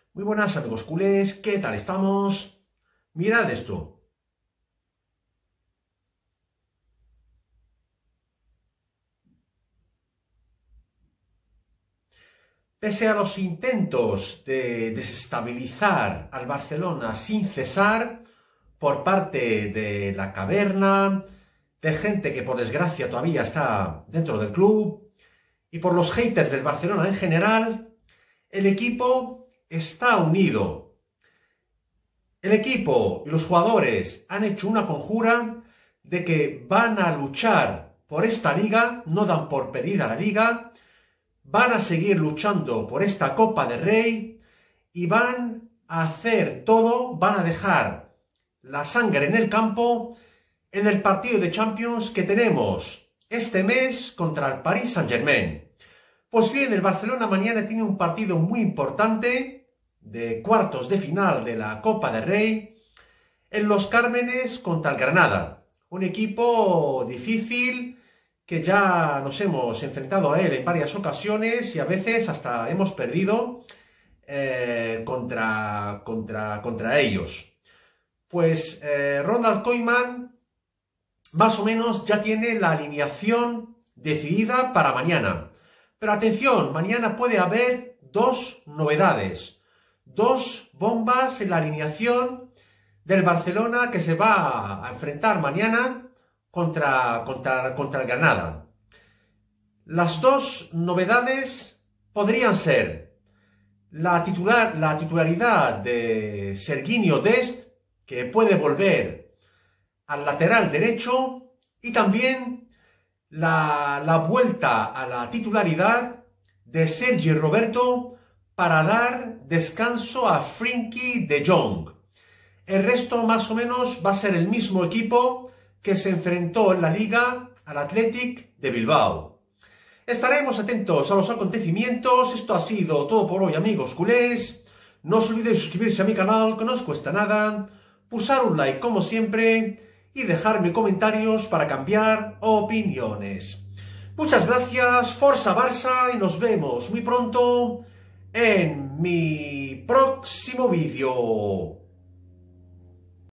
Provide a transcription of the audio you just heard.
Muy buenas amigos culés, ¿qué tal estamos? Mirad esto. Pese a los intentos de desestabilizar al Barcelona sin cesar por parte de la caverna, de gente que por desgracia todavía está dentro del club, y por los haters del Barcelona en general, el equipo está unido. El equipo y los jugadores han hecho una conjura de que van a luchar por esta liga, no dan por perdida la liga, van a seguir luchando por esta Copa del Rey y van a hacer todo, van a dejar la sangre en el campo en el partido de Champions que tenemos este mes contra el Paris Saint-Germain. Pues bien, el Barcelona mañana tiene un partido muy importante de cuartos de final de la Copa del Rey en Los Cármenes contra el Granada. Un equipo difícil que ya nos hemos enfrentado a él en varias ocasiones y a veces hasta hemos perdido contra ellos. Pues Ronald Koeman más o menos ya tiene la alineación decidida para mañana. Pero atención, mañana puede haber dos novedades, dos bombas en la alineación del Barcelona que se va a enfrentar mañana contra el Granada. Las dos novedades podrían ser la titularidad de Sergiño Dest, que puede volver al lateral derecho, y también la vuelta a la titularidad de Sergi Roberto para dar descanso a Frenkie de Jong. El resto más o menos va a ser el mismo equipo que se enfrentó en la Liga al Athletic de Bilbao. Estaremos atentos a los acontecimientos. Esto ha sido todo por hoy, amigos culés. No os olvidéis suscribirse a mi canal, que no os cuesta nada, pulsar un like como siempre y dejarme comentarios para cambiar opiniones. Muchas gracias, Forza Barça, y nos vemos muy pronto en mi próximo vídeo.